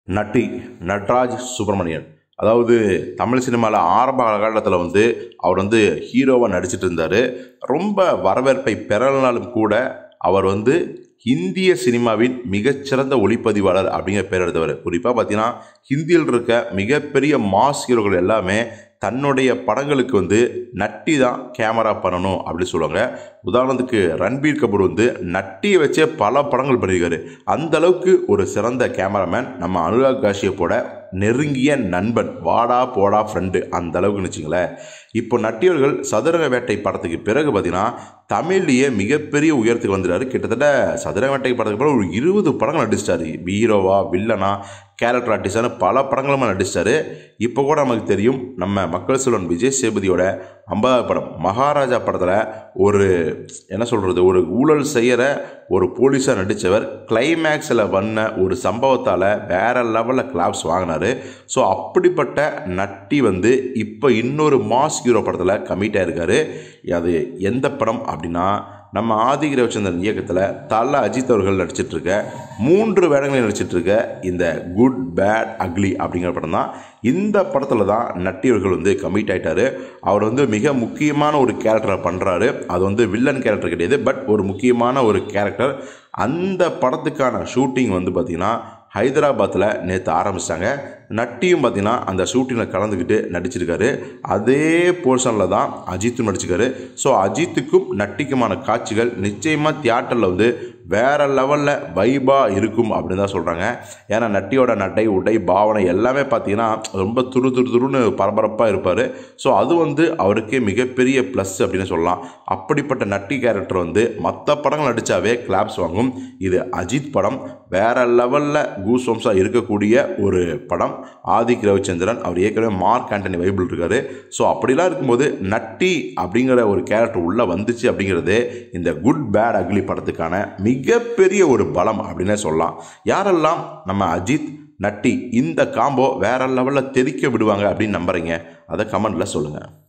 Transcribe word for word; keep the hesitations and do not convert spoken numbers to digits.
நட்டி நட்ராஜ் சுப்ரமணியன். அதாவது தமிழ் சினிமாவில் ஆரம்ப காலகட்டத்தில் வந்து அவர் வந்து ஹீரோவாக நடிச்சிட்டு இருந்தார். ரொம்ப வரவேற்பை பெறலனாலும் கூட அவர் வந்து இந்திய சினிமாவின் மிகச்சிறந்த ஒளிப்பதிவாளர் அப்படிங்கிற பேர் எடுத்தவர். குறிப்பாக பார்த்தீங்கன்னா ஹிந்தியில் இருக்க மிகப்பெரிய மாஸ் ஹீரோக்கள் எல்லாமே தன்னுடைய படங்களுக்கு வந்து நட்டி தான் கேமரா பண்ணணும் அப்படின்னு சொல்லுவாங்க. உதாரணத்துக்கு ரன்பீர் கபூர் வந்து நட்டியை வச்சே பல படங்கள் பண்ணியிருக்காரு. அந்த அளவுக்கு ஒரு சிறந்த கேமராமேன். நம்ம அனுராக் காஷ்யப்போட நெருங்கிய நண்பன், வாடா போடா ஃப்ரெண்டு, அந்த அளவுக்கு வச்சுங்களேன். இப்போ நட்டியவர்கள் சதுரங்க வேட்டை படத்துக்கு பிறகு பார்த்தீங்கன்னா தமிழ்லேயே மிகப்பெரிய உயரத்துக்கு வந்துட்டாரு. கிட்டத்தட்ட சதுரங்க வேட்டை படத்துக்கு பிறகு ஒரு இருபது படங்கள் நடிச்சிட்டாரு. ஹீரோவா, வில்லனா, கேரக்டர் ஆர்டிஸ்டான பல படங்களும் நடிச்சிட்டாரு. இப்போ கூட நமக்கு தெரியும், நம்ம மக்கள் செல்வன் விஜய் சேதுபதியோட ஐம்பதாவது படம் மகாராஜா படத்தில் ஒரு என்ன சொல்கிறது, ஒரு ஊழல் செய்கிற ஒரு போலீஸாக நடித்தவர் கிளைமேக்ஸில் வந்த ஒரு சம்பவத்தால் வேறு லெவலில் கிளாப்ஸ் வாங்கினார். ஸோ அப்படிப்பட்ட நட்டி வந்து இப்போ இன்னொரு மாஸ் ஹீரோ படத்தில் கமிட் ஆகிருக்காரு. அது எந்த படம் அப்படின்னா, நம்ம ஆதிக் ரவிச்சந்திரன் இயக்கத்தில் தல அஜித் அவர்கள் நடிச்சிட்ருக்க மூன்று வேடங்களில் நடிச்சிட்ருக்க இந்த குட் பேட் அக்லி அப்படிங்கிற படம் தான். இந்த படத்தில் தான் நட்டி அவர்கள் வந்து கமிட் ஆகிட்டார். அவர் வந்து மிக முக்கியமான ஒரு கேரக்டரை பண்ணுறாரு. அது வந்து வில்லன் கேரக்டர் கிடையாது, பட் ஒரு முக்கியமான ஒரு கேரக்டர். அந்த படத்துக்கான ஷூட்டிங் வந்து பார்த்திங்கன்னா ஹைதராபாத்தில் நேற்று ஆரம்பித்தாங்க. நட்டியும் பார்த்திங்கன்னா அந்த ஷூட்டிங்கில் கலந்துக்கிட்டு நடிச்சிருக்காரு. அதே போர்ஷனில் தான் அஜித்தும் நடிச்சிருக்காரு. ஸோ அஜித்துக்கும் நட்டிக்குமான காட்சிகள் நிச்சயமாக தியேட்டரில் வந்து வேறு லெவலில் வைபாக இருக்கும் அப்படின்னு தான் சொல்கிறாங்க. ஏன்னா நட்டியோட நடை, உடை, பாவனை எல்லாமே பார்த்திங்கன்னா ரொம்ப துரு துரு துருன்னு பரபரப்பாக இருப்பார். ஸோ அது வந்து அவருக்கு மிகப்பெரிய ப்ளஸ் அப்படின்னு சொல்லலாம். அப்படிப்பட்ட நட்டி கேரக்டர் வந்து மற்ற படங்கள் நடித்தாவே கிளாப்ஸ் வாங்கும். இது அஜித் படம், வேறு லெவலில் கூஸ் வம்ஸாக இருக்கக்கூடிய ஒரு படம். ஆதிக் ரவிச்சந்திரன் அவர் ஏற்கனவே மார்க் ஆண்டனி வைபிள் இருக்காரு. ஸோ அப்படிலாம் இருக்கும்போது நட்டி அப்படிங்கிற ஒரு கேரக்டர் உள்ளே வந்துச்சு அப்படிங்கிறது இந்த குட் பேட் அக்லி படத்துக்கான மிகப்பெரிய ஒரு பலம் அப்படின்னே சொல்லலாம். யாரெல்லாம் நம்ம அஜித் நட்டி இந்த காம்போ வேற லெவலில் தெறிக்க விடுவாங்க அப்படின்னு நம்புறீங்க? அதை கமெண்ட்ல சொல்லுங்கள்.